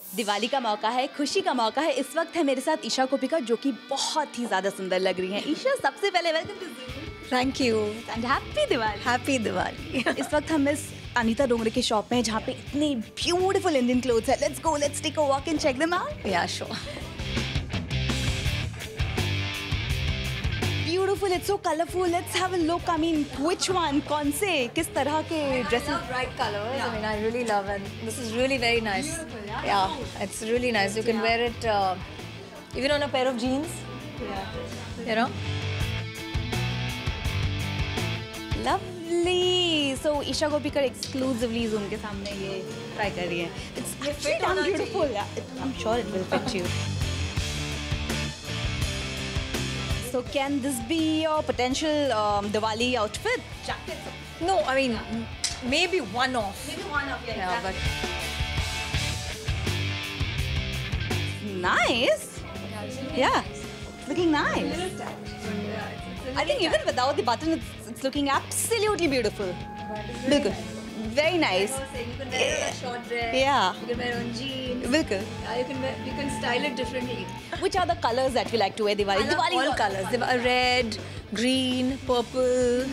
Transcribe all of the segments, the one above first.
दिवाली का मौका है, खुशी का मौका है। इस वक्त है मेरे साथ ईशा कोप्पिकर जो कि बहुत ही ज़्यादा सुंदर लग रही हैं। ईशा, सबसे पहले welcome to thank you and happy Diwali. Happy Diwali. इस वक्त हम मिस अनीता डोंगरे की शॉप में हैं जहाँ पे इतने ब्यूटीफुल इंडियन क्लोथ्स है। Let's go, let's take a walk and check them out. Yeah sure. Beautiful, it's so colourful. Let's have a look. I mean which one, कौन से, किस तरह के dresses? Bright colors. I mean, I really love it. This is really very nice. Yeah, it's really nice. You can wear it even on a pair of jeans. You know. Lovely. So Isha Koppikar exclusively Zoom के सामने ये try कर रही है. It's actually damn beautiful. I'm sure it will fit you. So can this be your potential Diwali outfit? Jacket. No, I mean maybe one off. Maybe one of Yeah, but nice. Yeah, it's looking nice. I think even without the button, it's looking absolutely beautiful. Bilkul. Very nice. you can wear it on a short dress. Yeah. You can wear it on jeans. Bilkul. You can style it differently. Which are the colors that you like to wear Diwali? I love Diwali all colors. Red, green, purple,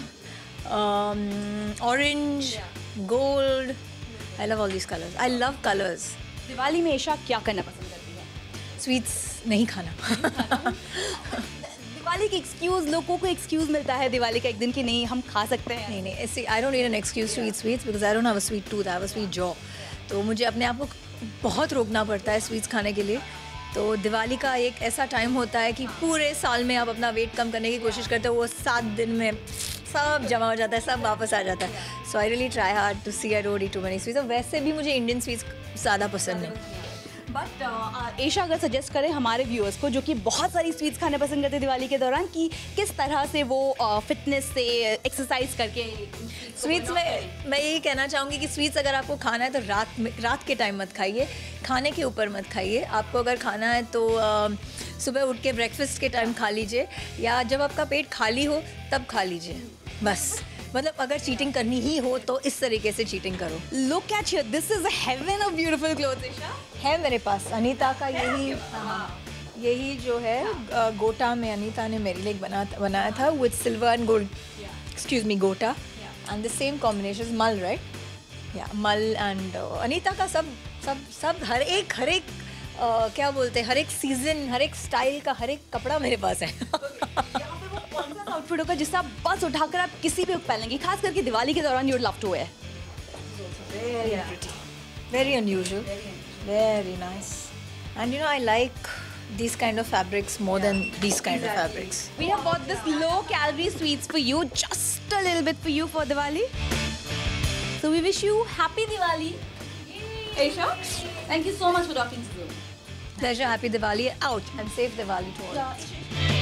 orange, gold. I love all these colors. I love colors. Diwali में ईशा क्या करना पसंद करती है? Sweets नहीं खाना. दिवाली की excuse, लोगों को एक्सक्यूज मिलता है दिवाली का एक दिन कि नहीं हम खा सकते हैं. नहीं ऐसे I don't need an excuse to eat sweets because I don't have a sweet tooth. I have a sweet jaw. तो मुझे अपने आप को बहुत रोकना पड़ता है स्वीट्स खाने के लिए. तो दिवाली का एक ऐसा टाइम होता है कि पूरे साल में आप अपना वेट कम करने की कोशिश करते हो, वो 7 दिन में सब जमा हो जाता है, सब वापस आ जाता है. So I really try hard to see I don't eat too many sweets. और वैसे भी मुझे इंडियन स्वीट्स ज़्यादा पसंद नहीं. बट ईशा अगर सजेस्ट करें हमारे व्यूअर्स को जो कि बहुत सारी स्वीट्स खाने पसंद करते हैं दिवाली के दौरान, कि किस तरह से वो फिटनेस से एक्सरसाइज करके स्वीट्स में मैं यही कहना चाहूँगी कि स्वीट्स अगर आपको खाना है तो रात के टाइम मत खाइए, खाने के ऊपर मत खाइए. आपको अगर खाना है तो सुबह उठ के ब्रेकफास्ट के टाइम खा लीजिए, या जब आपका पेट खाली हो तब खा लीजिए. बस मतलब अगर चीटिंग करनी ही हो तो इस तरीके से चीटिंग करो. Look at here, this is a heaven of beautiful clothes. Isha है मेरे पास अनीता का यही जो है गोटा में अनीता ने मेरे लिए बनाया था with silver and gold. Excuse me, gota and the same combination मल, राइट? या मल एंड अनीता का सब हर एक क्या बोलते हैं, हर एक सीजन, हर एक स्टाइल का हर एक कपड़ा मेरे पास है. आउटफिट होगा जिससे आप बस उठाकर आप किसी भी पहन लेंगे, खास करके दिवाली के दौरान you would love to wear. Very pretty, very unusual, very nice. And you know I like these kind of fabrics more than these kind of fabrics. We have bought this low calorie sweets for you, just a little bit for you for Diwali. So we wish you happy Diwali. Aisha, thank you so much for talking to you. Pleasure, happy Diwali, out and safe Diwali to all.